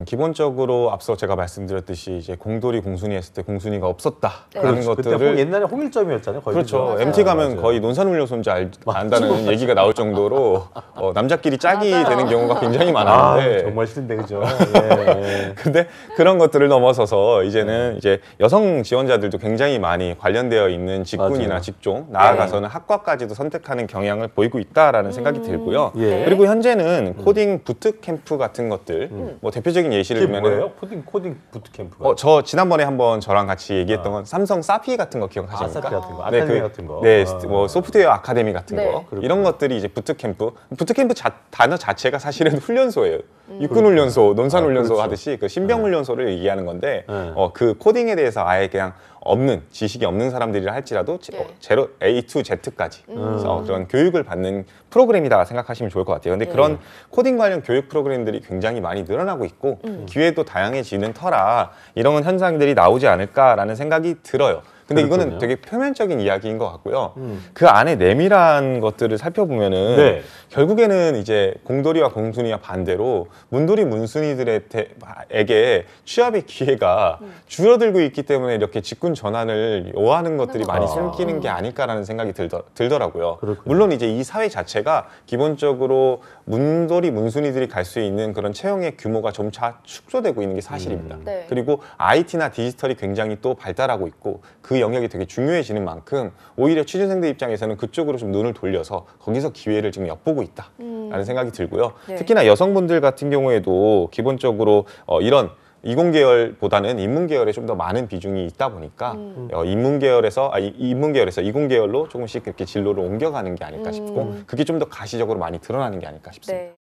기본적으로 앞서 제가 말씀드렸듯이 이제 공돌이 공순위 했을 때 공순위가 없었다라는 그렇죠. 것들을 옛날에 홍일점이었잖아요. 거의 그렇죠. 그죠? MT 가면 맞아요. 거의 논산훈련소인지 안다는 얘기가 나올 정도로 남자끼리 짝이 되는 경우가 굉장히 많았는데 정말 싫은데 그죠? 예. 근데 그런 것들을 넘어서서 이제는 이제 여성 지원자들도 굉장히 많이 관련되어 있는 직군이나 맞아요. 직종, 나아가서는 학과까지도 선택하는 경향을 보이고 있다라는 생각이 들고요. 예. 그리고 현재는 코딩 부트캠프 같은 것들, 뭐 대표적인 예시를 이게 들면은 뭐예요? 코딩 부트캠프가? 저 지난번에 한번 저랑 같이 얘기했던 건 삼성 사피 같은 거 기억하십니까? 사피 같은 거, 네, 아카데미 같은 거. 네, 뭐 소프트웨어 아카데미 같은 네. 거 이런 것들이 이제 부트캠프 단어 자체가 사실은 훈련소예요. 육군훈련소, 논산훈련소 그렇죠. 하듯이 그 신병훈련소를 얘기하는 건데 네. 그 코딩에 대해서 아예 그냥 없는 지식이 없는 사람들이라 할지라도 제로 A to Z까지 그런 교육을 받는 프로그램이다 생각하시면 좋을 것 같아요. 근데 그런 코딩 관련 교육 프로그램들이 굉장히 많이 늘어나고 있고 기회도 다양해지는 터라 이런 현상들이 나오지 않을까라는 생각이 들어요. 근데 이거는 그렇군요. 되게 표면적인 이야기인 것 같고요. 그 안에 내밀한 것들을 살펴보면은 네. 결국에는 이제 공돌이와 공순이와 반대로 문돌이 문순이들에게 취업의 기회가 줄어들고 있기 때문에 이렇게 직군 전환을 요하는 것들이 많이 생기는 게 아닐까라는 생각이 들더라고요. 그렇군요. 물론 이제 이 사회 자체가 기본적으로 문돌이 문순이들이 갈 수 있는 그런 채용의 규모가 점차 축소되고 있는 게 사실입니다. 네. 그리고 IT나 디지털이 굉장히 또 발달하고 있고 그 영역이 되게 중요해지는 만큼 오히려 취준생들 입장에서는 그쪽으로 좀 눈을 돌려서 거기서 기회를 지금 엿보고 있다라는 생각이 들고요. 네. 특히나 여성분들 같은 경우에도 기본적으로 이런 이공계열보다는 인문계열에 좀 더 많은 비중이 있다 보니까 인문계열에서 이공계열로 조금씩 이렇게 진로를 옮겨가는 게 아닐까 싶고 그게 좀 더 가시적으로 많이 드러나는 게 아닐까 싶습니다. 네.